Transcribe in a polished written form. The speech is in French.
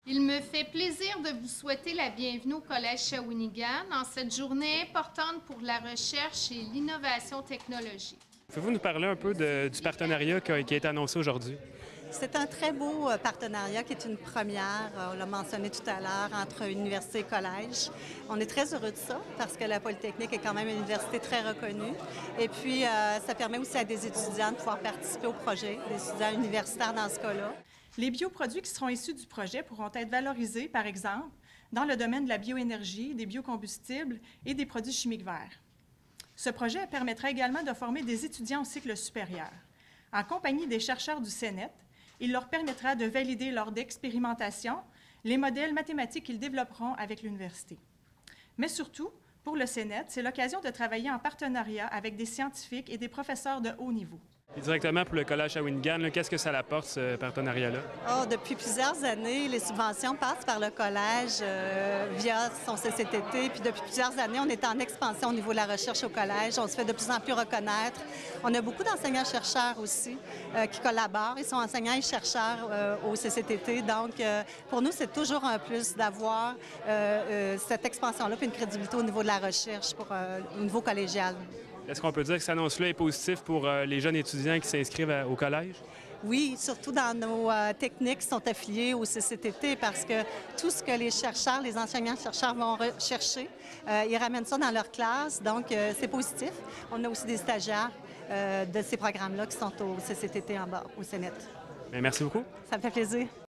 Il me fait plaisir de vous souhaiter la bienvenue au Collège Shawinigan en cette journée importante pour la recherche et l'innovation technologique. Pouvez-vous nous parler un peu du partenariat qui a été annoncé aujourd'hui? C'est un très beau partenariat qui est une première, on l'a mentionné tout à l'heure, entre université et collège. On est très heureux de ça parce que la Polytechnique est quand même une université très reconnue. Et puis, ça permet aussi à des étudiants de pouvoir participer au projet, des étudiants universitaires dans ce cas-là. Les bioproduits qui seront issus du projet pourront être valorisés, par exemple, dans le domaine de la bioénergie, des biocombustibles et des produits chimiques verts. Ce projet permettra également de former des étudiants au cycle supérieur. En compagnie des chercheurs du CNET, il leur permettra de valider lors d'expérimentations les modèles mathématiques qu'ils développeront avec l'université. Mais surtout, pour le CNET, c'est l'occasion de travailler en partenariat avec des scientifiques et des professeurs de haut niveau. Et directement pour le Collège Shawinigan, qu'est-ce que ça apporte, ce partenariat-là? Depuis plusieurs années, les subventions passent par le collège via son CCTT. Puis depuis plusieurs années, on est en expansion au niveau de la recherche au collège. On se fait de plus en plus reconnaître. On a beaucoup d'enseignants-chercheurs aussi qui collaborent. Ils sont enseignants et chercheurs au CCTT. Donc, pour nous, c'est toujours un plus d'avoir cette expansion-là puis une crédibilité au niveau de la recherche au niveau collégial. Est-ce qu'on peut dire que cette annonce-là est positive pour les jeunes étudiants qui s'inscrivent au collège? Oui, surtout dans nos techniques qui sont affiliées au CCTT parce que tout ce que les chercheurs, les enseignants-chercheurs vont rechercher, ils ramènent ça dans leur classe, donc c'est positif. On a aussi des stagiaires de ces programmes-là qui sont au CCTT en bas, au CNET. Bien, merci beaucoup. Ça me fait plaisir.